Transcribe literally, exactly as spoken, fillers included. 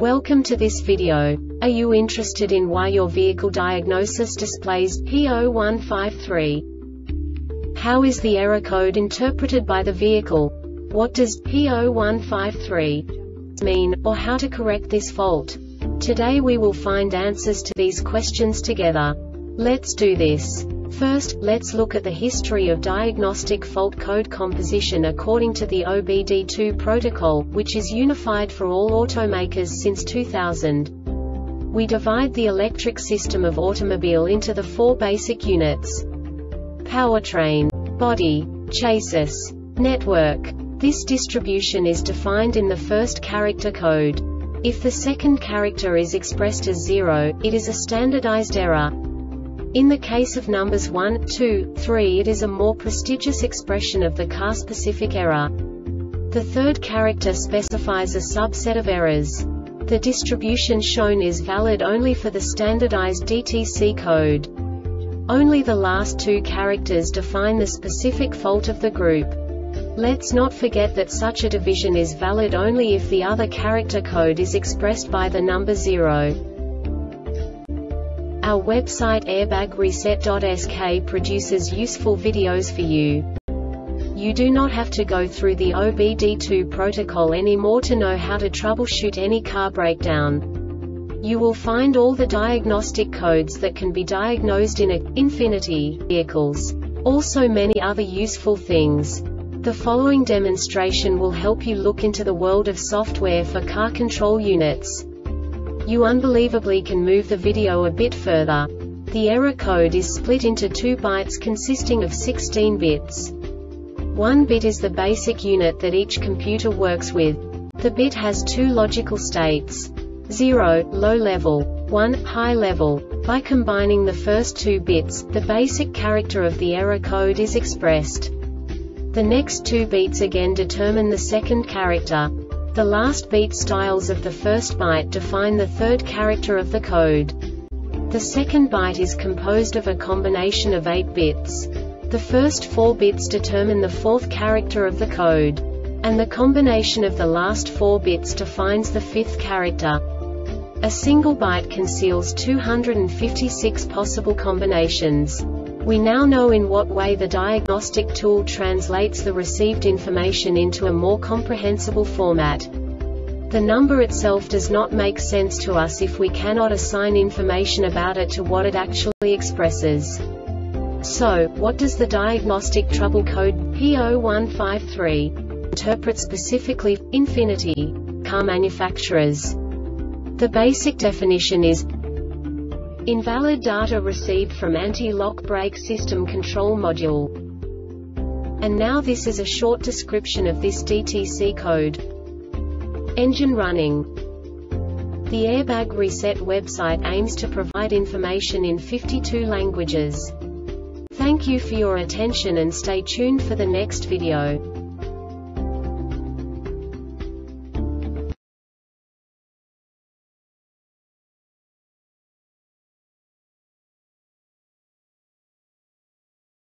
Welcome to this video. Are you interested in why your vehicle diagnosis displays P zero one five three? How is the error code interpreted by the vehicle? What does P zero one five three mean, or how to correct this fault? Today we will find answers to these questions together. Let's do this. First, let's look at the history of diagnostic fault code composition according to the O B D two protocol, which is unified for all automakers since two thousand. We divide the electric system of automobile into the four basic units: powertrain, body, chassis, network. This distribution is defined in the first character code. If the second character is expressed as zero, it is a standardized error. In the case of numbers one, two, three, it is a more prestigious expression of the car-specific error. The third character specifies a subset of errors. The distribution shown is valid only for the standardized D T C code. Only the last two characters define the specific fault of the group. Let's not forget that such a division is valid only if the other character code is expressed by the number zero. Our website airbag reset dot S K produces useful videos for you. You do not have to go through the O B D two protocol anymore to know how to troubleshoot any car breakdown. You will find all the diagnostic codes that can be diagnosed in a Infiniti vehicles. Also many other useful things. The following demonstration will help you look into the world of software for car control units. You unbelievably can move the video a bit further. The error code is split into two bytes consisting of sixteen bits. One bit is the basic unit that each computer works with. The bit has two logical states: zero, low level, one, high level. By combining the first two bits, the basic character of the error code is expressed. The next two bits again determine the second character. The last beat styles of the first byte define the third character of the code. The second byte is composed of a combination of eight bits. The first four bits determine the fourth character of the code. And the combination of the last four bits defines the fifth character. A single byte conceals two hundred fifty-six possible combinations. We now know in what way the diagnostic tool translates the received information into a more comprehensible format. The number itself does not make sense to us if we cannot assign information about it to what it actually expresses. So, what does the diagnostic trouble code P zero one five three interpret specifically for Infiniti car manufacturers? The basic definition is invalid data received from anti-lock brake system control module. And now this is a short description of this D T C code. Engine running. The Airbag Reset website aims to provide information in fifty-two languages. Thank you for your attention and stay tuned for the next video.